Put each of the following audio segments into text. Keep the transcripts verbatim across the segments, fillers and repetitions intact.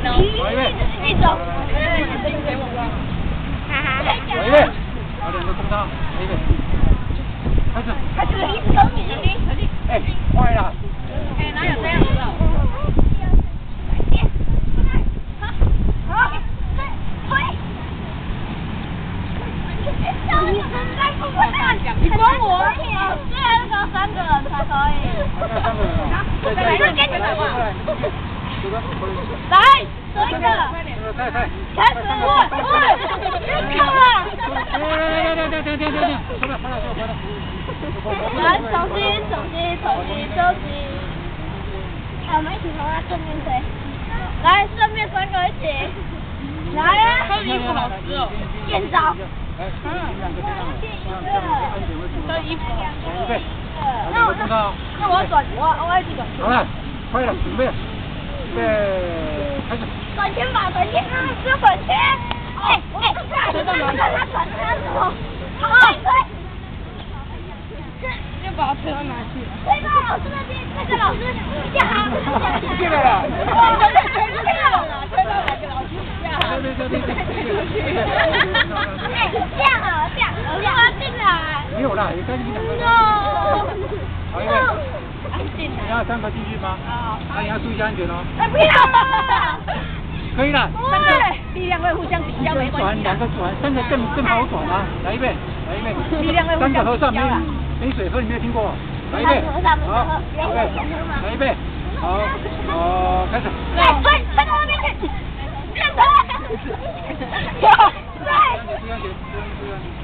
好预备， 一走。 好预备，好两个中汤，好预备，开始。 开始，一直走，你你你。 哎，快了。 哎，哪有这样子的？好，推。你管我？对啊，那个三个人才可以。 三个人啊。 再来一个，跟着我。来，这一个。 再再。 开始，喂喂，别看了。 来来来来来来来来，回来回来回来。 来，重新重新重新收集。哎，我们一起从他正面推。来，正面三个一起。来啊！ 他的衣服好湿哦。 见招。 来，嗯，两个这样，这样这样安全为主。 他的衣服好湿。 预备。 那我那我要转，我我要去转。 好了，快了，准备，预备，开始。 转圈吧，转圈，只有转圈。哎哎，推到哪里？看他转他什么？推推。 又把他推到哪去了？ 推到老师那边，那个老师下行。 进来了。 我们推推到了，推到哪个老师下行？ 对对对对对。 哎，这样啊，这样，这样进来。 没有啦，也该你两个。 No。 好，预备。你要三个进去吗？ 好。 那你要注意安全哦。 哎，不要。 可以了。 三个力量会互相抵消，没关系。 转两个转，三个正正好转啊！来一遍，来一遍。 力量会互相抵消。 三个和尚没没水喝，你没有听过？来一遍。好，预备，来一遍。好，好，开始。 来，推推到那边去。认真。对。 注意安全，注意安全，注意安全。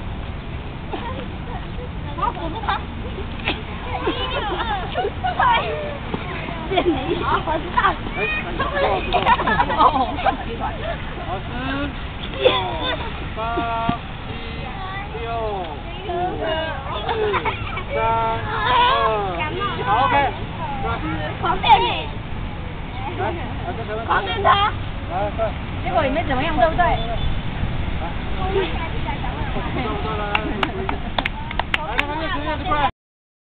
好，辅助他。一二三。见你，我知道。 哎，哦，好，十、九、八、七、六、五、四、三、二、一，好 ，OK。 狂电你。 来，来跟台湾。 狂电他。 来，快。 结果也没怎么样，对不对？ 来。差不多了，来，来，来，来，快，